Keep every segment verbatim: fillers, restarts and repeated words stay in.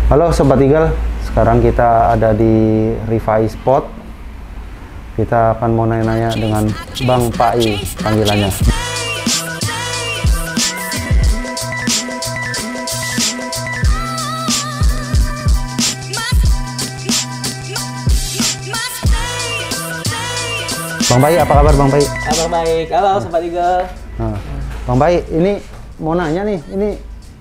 Halo Sobat Eagle, sekarang kita ada di Rifai Sport. Kita akan mau nanya-nanya dengan Bang Pai panggilannya. Bang Pai, apa kabar Bang Pai? Kabar baik. Halo Sobat Eagle. Nah, Bang Pai, ini mau nanya nih, ini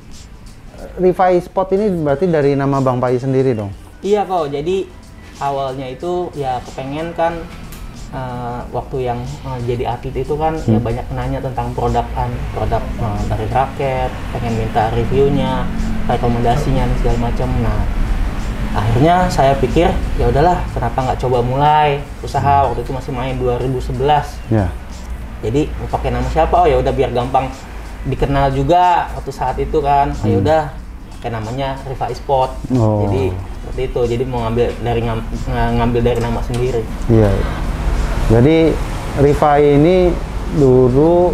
Rifai Sport ini berarti dari nama Bang Pai sendiri dong? Iya kok, jadi awalnya itu ya kepengen kan uh, waktu yang uh, jadi atlet itu kan hmm. ya banyak nanya tentang produk kan, produk uh, dari raket, pengen minta reviewnya, rekomendasinya dan segala macam. Nah, akhirnya saya pikir ya udahlah, kenapa nggak coba mulai usaha. Waktu itu masih main dua ribu sebelas. Ya. Jadi mau pakai nama siapa? Oh ya udah biar gampang dikenal juga waktu saat itu kan. Hmm. Ya udah pakai namanya Rifai Sport. Oh. Jadi seperti itu. Jadi mau ngambil dari ngam, ngambil dari nama sendiri. Iya. Jadi Rifai ini dulu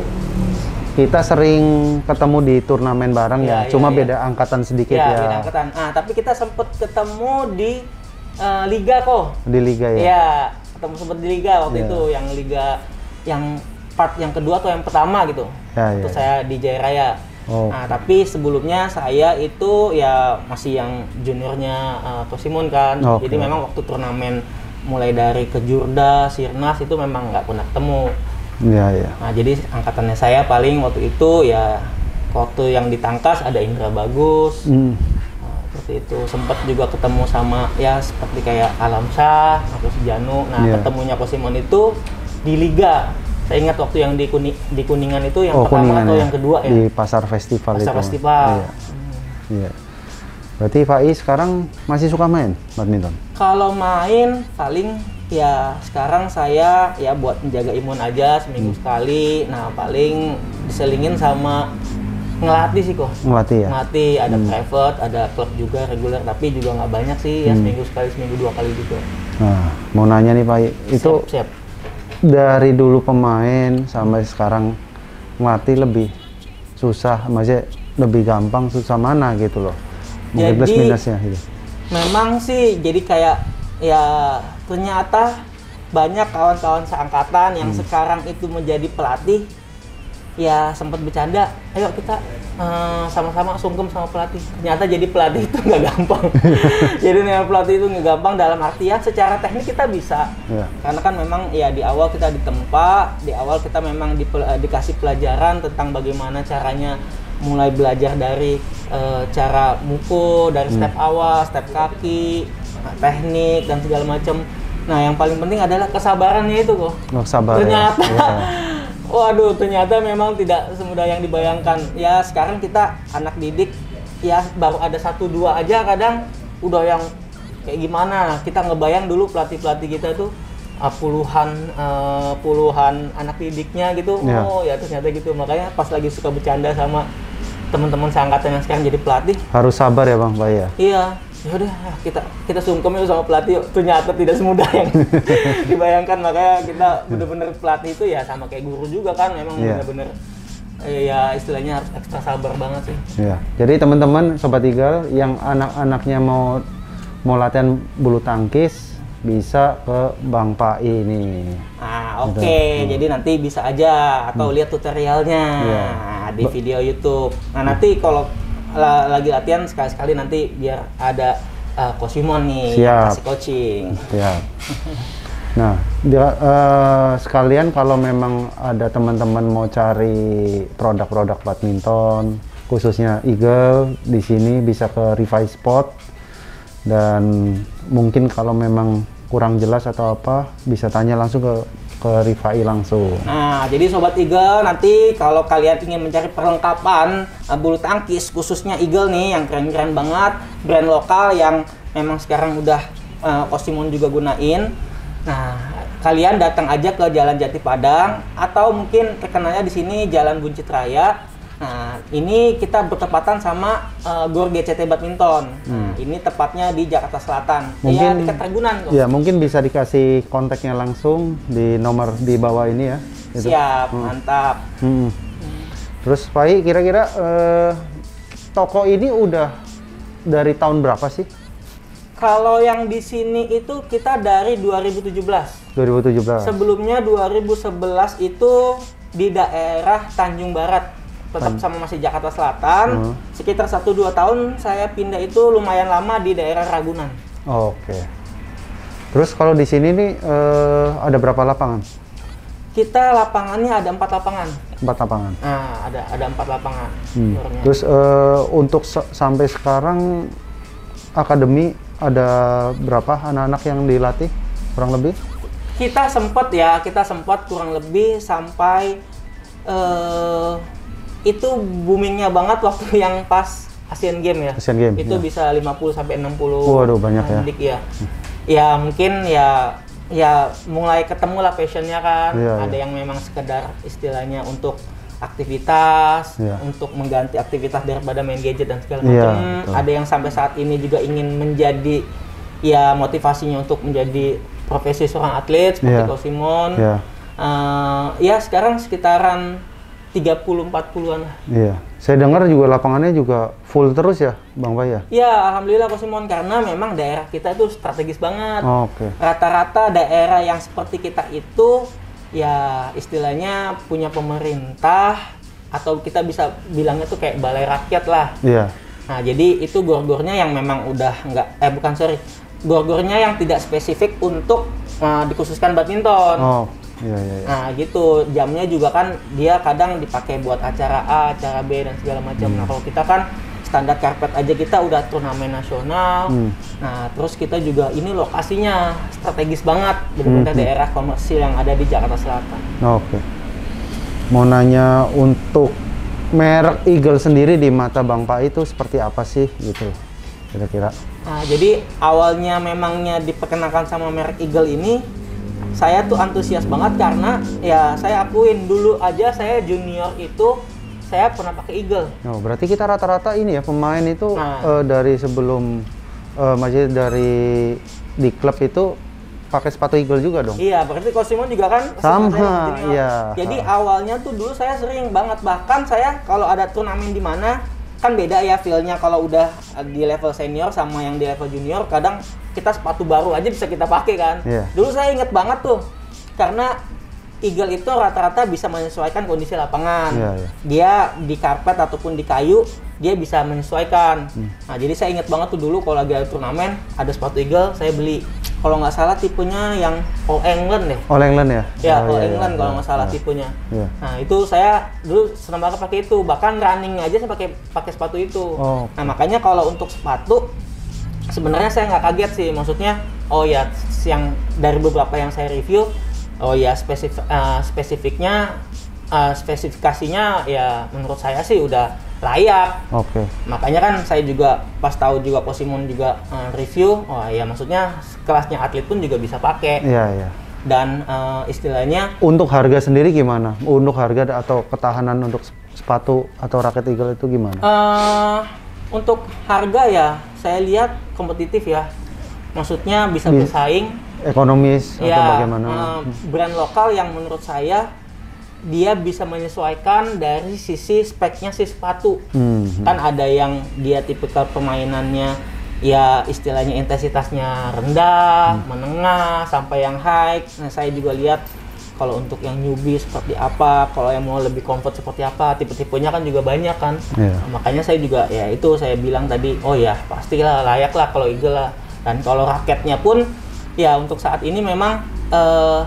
kita sering ketemu di turnamen bareng ya, ya. Cuma ya, beda ya. angkatan sedikit ya. Ya, beda angkatan. Ah, tapi kita sempet ketemu di uh, liga kok. Di liga ya. Iya, ketemu sempet di liga waktu ya. itu, yang liga yang part yang kedua atau yang pertama gitu. Ya, itu ya. saya di Jaya Raya. Oh. Nah, tapi sebelumnya saya itu ya masih yang juniornya uh, Kosimon kan. Okay. Jadi memang waktu turnamen mulai dari Kejurda, Sirnas itu memang nggak pernah ketemu. Iya, iya. Nah, jadi angkatannya saya paling waktu itu ya waktu yang ditangkas ada Indra Bagus. Hmm. Nah, seperti itu. Sempat juga ketemu sama ya seperti kayak Alam Shah atau si Janu. Nah, yeah. ketemunya Kosimon itu di liga. Saya ingat waktu yang di, Kuni, di Kuningan itu yang oh, pertama Kuningan, atau ya. yang kedua ya? Di Pasar Festival Pasar itu. Festival. Iya. Hmm. Iya. Berarti Pai sekarang masih suka main badminton? Kalau main paling ya sekarang saya ya buat menjaga imun aja seminggu hmm. sekali. Nah, paling diselingin sama ngelatih sih kok. Ngelatih ya? Ngelatih, ada hmm. private, ada klub juga reguler, tapi juga nggak banyak sih, ya hmm. seminggu sekali, seminggu dua kali juga. Nah, mau nanya nih Pai, itu siap, siap. Dari dulu pemain sampai sekarang ngelatih lebih susah, maksudnya lebih gampang, susah mana gitu loh? Mungkin plus minusnya gitu. Memang sih jadi kayak ya ternyata banyak kawan-kawan seangkatan yang hmm. sekarang itu menjadi pelatih, ya sempat bercanda, ayo kita uh, sama-sama sungkem sama pelatih. Ternyata jadi pelatih itu nggak gampang. Jadi nih pelatih itu nggak gampang dalam artian secara teknik kita bisa, ya. Karena kan memang ya di awal kita ditempa, di awal kita memang di, uh, dikasih pelajaran tentang bagaimana caranya mulai belajar dari uh, cara mukul, dari hmm. step awal, step kaki, teknik dan segala macam. Nah, yang paling penting adalah kesabarannya itu kok. Oh, sabar ternyata, ya. waduh, ternyata memang tidak semudah yang dibayangkan. Ya sekarang kita anak didik, ya baru ada satu dua aja kadang udah yang kayak gimana. Kita ngebayang dulu pelatih-pelatih kita tuh uh, puluhan uh, puluhan anak didiknya gitu. Ya. Oh ya ternyata gitu. Makanya pas lagi suka bercanda sama teman-teman seangkatan yang sekarang jadi pelatih. Harus sabar ya Bang Pai ya? Iya. Ya udah kita kita sungkem yuk sama pelatih yuk. Ternyata tidak semudah yang dibayangkan. Makanya kita bener-bener pelatih itu ya sama kayak guru juga kan, memang yeah. bener-bener eh, ya istilahnya harus ekstra sabar banget sih. Iya. Jadi teman-teman Sobat Eagle yang anak-anaknya mau mau latihan bulu tangkis bisa ke Bang Pai ini. Ah oke, okay. Jadi nanti bisa aja atau hmm. lihat tutorialnya yeah. di video YouTube. Nah nanti kalau lagi latihan sekali-sekali nanti biar ada uh, Kosimon nih yang kasih coaching. Siap. Nah, dia, uh, sekalian kalau memang ada teman-teman mau cari produk-produk badminton, khususnya Eagle di sini bisa ke Rifai Sport, dan mungkin kalau memang kurang jelas atau apa bisa tanya langsung ke ke Rifai langsung. Nah, jadi Sobat Eagle nanti kalau kalian ingin mencari perlengkapan uh, bulu tangkis khususnya Eagle nih yang keren-keren banget, brand lokal yang memang sekarang udah uh, Kosimon juga gunain. Nah, kalian datang aja ke Jalan Jati Padang atau mungkin terkenalnya di sini Jalan Buncit Raya. Nah, ini kita bertepatan sama uh, Gor G C T Badminton. Hmm. Nah, ini tepatnya di Jakarta Selatan. Mungkin ya, dekat Ragunan kok. Ya, mungkin bisa dikasih kontaknya langsung di nomor di bawah ini ya. Itu. Siap, hmm. mantap. Hmm. Hmm. Terus Pai, kira-kira uh, toko ini udah dari tahun berapa sih? Kalau yang di sini itu kita dari dua ribu tujuh belas. dua ribu tujuh belas. Sebelumnya dua ribu sebelas itu di daerah Tanjung Barat, tetap sama masih Jakarta Selatan. Hmm. Sekitar satu dua tahun saya pindah itu lumayan lama di daerah Ragunan. Oh, oke. Okay. Terus kalau di sini nih eh, ada berapa lapangan? Kita lapangannya ada empat lapangan. Empat lapangan. Nah, ada ada empat lapangan. Hmm. Terus eh, untuk se sampai sekarang akademi ada berapa anak-anak yang dilatih kurang lebih? Kita sempat ya, kita sempat kurang lebih sampai uh, itu boomingnya banget waktu yang pas Asian Games ya. Asian Games. Itu ya. bisa lima puluh sampai enam puluh. Waduh, banyak ya. ya. Ya mungkin ya ya mulai ketemu lah passionnya kan. Ya, ada ya. yang memang sekedar istilahnya untuk aktivitas, ya. untuk mengganti aktivitas daripada main gadget dan segala ya, macam. Ada yang sampai saat ini juga ingin menjadi ya motivasinya untuk menjadi profesi seorang atlet seperti ya. Coach Simon. Ya. Uh, ya sekarang sekitaran tiga puluh empat puluhan lah. Iya. Saya dengar juga lapangannya juga full terus ya, Bang Bay ya? Ya, alhamdulillah Coach Simon, karena memang daerah kita itu strategis banget. Oh, oke. Okay. Rata-rata daerah yang seperti kita itu ya istilahnya punya pemerintah atau kita bisa bilangnya tuh kayak balai rakyat lah. Iya. Nah jadi itu gor-gornya yang memang udah nggak, eh bukan sorry, gor-gornya yang tidak spesifik untuk uh, dikhususkan badminton. Oh, iya iya. iya. Nah gitu, jamnya juga kan dia kadang dipakai buat acara A, acara B dan segala macam. Hmm. Nah kalau kita kan standar karpet aja kita udah turnamen nasional. Hmm. Nah, terus kita juga ini lokasinya strategis banget, benar-benar hmm. daerah komersil yang ada di Jakarta Selatan. Oke. Okay. Mau nanya untuk merek Eagle sendiri di mata Bang Pa itu seperti apa sih gitu kira-kira? Nah, jadi awalnya memangnya diperkenalkan sama merek Eagle ini, saya tuh antusias banget karena ya saya akuin dulu aja saya junior itu saya pernah pakai Eagle. Oh, berarti kita rata-rata ini ya pemain itu nah. uh, dari sebelum uh, masih dari di klub itu pakai sepatu Eagle juga dong? Iya, berarti Coach Simon juga kan sama, iya. Jadi ha. awalnya tuh dulu saya sering banget, bahkan saya kalau ada turnamen di mana kan beda ya feel-nya kalau udah di level senior sama yang di level junior, kadang kita sepatu baru aja bisa kita pakai kan. Yeah. Dulu saya inget banget tuh karena Eagle itu rata-rata bisa menyesuaikan kondisi lapangan. Yeah, yeah. Dia di karpet ataupun di kayu, dia bisa menyesuaikan. Hmm. Nah, jadi saya ingat banget tuh dulu kalau lagi ada turnamen, ada sepatu Eagle, saya beli. Kalau nggak salah tipenya yang All England deh. All England ya? Ya, oh, All iya, England iya, kalau iya, nggak salah iya. tipenya. Iya. Nah, itu saya dulu senang banget pakai itu. Bahkan running aja saya pakai pakai sepatu itu. Oh. Nah, makanya kalau untuk sepatu, sebenarnya saya nggak kaget sih. Maksudnya, oh ya, yang dari beberapa yang saya review, oh ya spesif, uh, spesifiknya, uh, spesifikasinya ya menurut saya sih udah layak. Oke. Okay. Makanya kan saya juga pas tahu juga Coach Simon juga uh, review, oh ya maksudnya kelasnya atlet pun juga bisa pakai. Iya, iya. Dan uh, istilahnya untuk harga sendiri gimana? Untuk harga atau ketahanan untuk sepatu atau raket Eagle itu gimana? Uh, untuk harga ya saya lihat kompetitif ya. Maksudnya bisa Bi bersaing. Ekonomis ya, atau bagaimana? Uh, brand lokal yang menurut saya dia bisa menyesuaikan dari sisi speknya si sepatu. Hmm. Kan ada yang dia tipikal permainannya ya istilahnya intensitasnya rendah, hmm. menengah, sampai yang high. Nah saya juga lihat kalau untuk yang newbie seperti apa, kalau yang mau lebih comfort seperti apa, tipe-tipenya kan juga banyak kan. Yeah. Nah, makanya saya juga ya itu saya bilang tadi, oh ya pastilah layak lah kalau Eagle lah. Dan kalau raketnya pun ya untuk saat ini memang uh,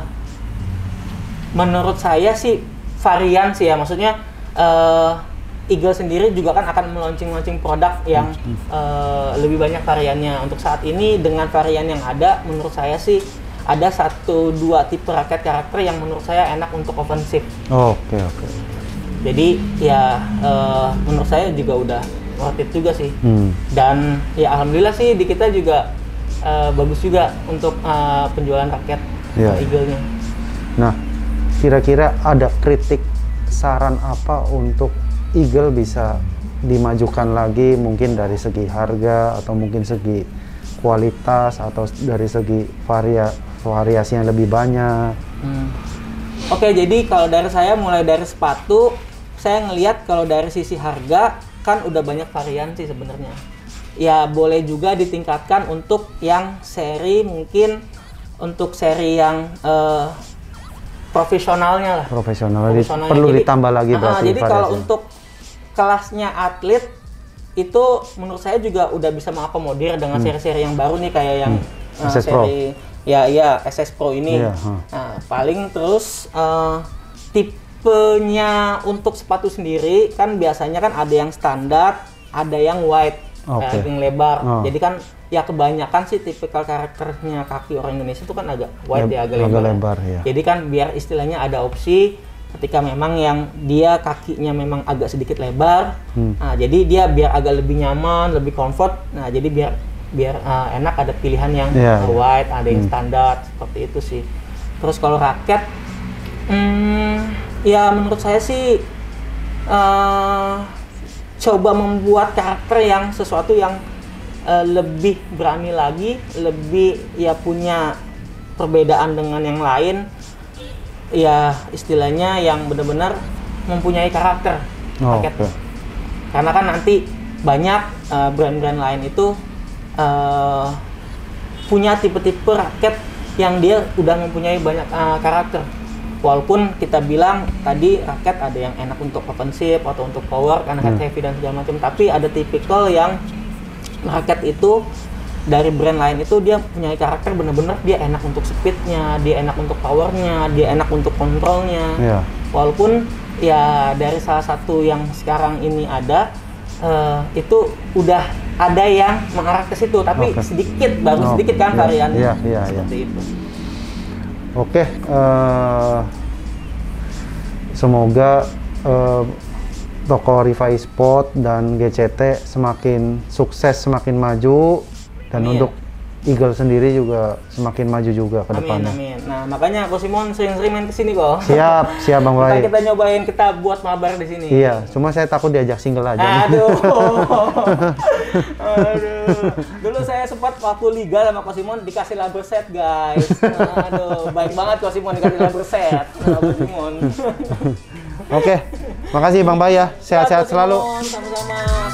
menurut saya sih varian sih ya, maksudnya uh, Eagle sendiri juga kan akan meluncing-launching produk yang uh, lebih banyak variannya. Untuk saat ini dengan varian yang ada, menurut saya sih ada satu dua tipe raket karakter yang menurut saya enak untuk offensive. Oh, oke okay, oke. Okay. Jadi ya uh, menurut saya juga udah worth it juga sih. Hmm. Dan ya alhamdulillah sih di kita juga uh, bagus juga untuk uh, penjualan raket yeah. uh, Eagle-nya. Nah, kira-kira ada kritik saran apa untuk Eagle bisa dimajukan lagi, mungkin dari segi harga atau mungkin segi kualitas atau dari segi varia variasi yang lebih banyak? Hmm. Oke, jadi kalau dari saya mulai dari sepatu, saya ngelihat kalau dari sisi harga kan udah banyak varian sih sebenarnya. ya boleh juga ditingkatkan untuk yang seri mungkin untuk seri yang uh, profesionalnya lah. Profesional, Profesionalnya. perlu Jadi, ditambah lagi uh, berarti. jadi kalau untuk kelasnya atlet itu menurut saya juga udah bisa mengakomodir dengan Hmm. seri-seri yang baru nih kayak yang Hmm. uh, S S Pro. seri ya ya S S Pro ini. Iya, huh. Nah, paling terus uh, tipenya untuk sepatu sendiri kan biasanya kan ada yang standar, ada yang wide, Oke. kayak yang lebar. Oh. Jadi kan ya kebanyakan sih tipikal karakternya kaki orang Indonesia itu kan agak wide Leb- ya, agak agak lebar. lebar, ya. Jadi kan biar istilahnya ada opsi ketika memang yang dia kakinya memang agak sedikit lebar, Hmm. nah, jadi dia biar agak lebih nyaman, lebih comfort. Nah, jadi biar biar uh, enak ada pilihan yang Iya, uh, iya. wide, ada yang Hmm. standar seperti itu sih. Terus kalau raket, hmm, ya menurut saya sih uh, coba membuat karakter yang sesuatu yang uh, lebih berani lagi, lebih ya punya perbedaan dengan yang lain. Ya istilahnya yang benar-benar mempunyai karakter Oh, raket. oke. Karena kan nanti banyak uh, brand-brand lain itu uh, punya tipe-tipe raket yang dia udah mempunyai banyak uh, karakter. Walaupun kita bilang tadi raket ada yang enak untuk offensive atau untuk power karena head Hmm. heavy dan segala macam, tapi ada tipikal yang raket itu dari brand lain itu dia punya karakter bener-bener dia enak untuk speednya, dia enak untuk powernya, dia enak untuk kontrolnya. Iya. Walaupun ya dari salah satu yang sekarang ini ada uh, itu udah ada yang mengarah ke situ, tapi Oke. sedikit, baru Oh, sedikit kan iya, variannya. iya, iya, Seperti itu. Oke, eh, semoga eh, toko Riva Sport dan G C T semakin sukses, semakin maju, dan Amin. untuk Eagle sendiri juga semakin maju juga ke Amin, depannya. amin. Nah, makanya Ko Simon sering-sering main kesini kok. Siap, siap Bang Kita, Bayi. kita nyobain, kita buat mabar di sini. Iya, cuma saya takut diajak single aja. Aduh. Aduh. Dulu saya sempat waktu liga sama Ko Simon dikasih laber set, guys. Aduh, baik banget Ko Simon dikasih laber set. Sama Ko Simon. Oke, makasih Bang Bayi ya. Sehat-sehat Ko selalu. Simon, sama-sama.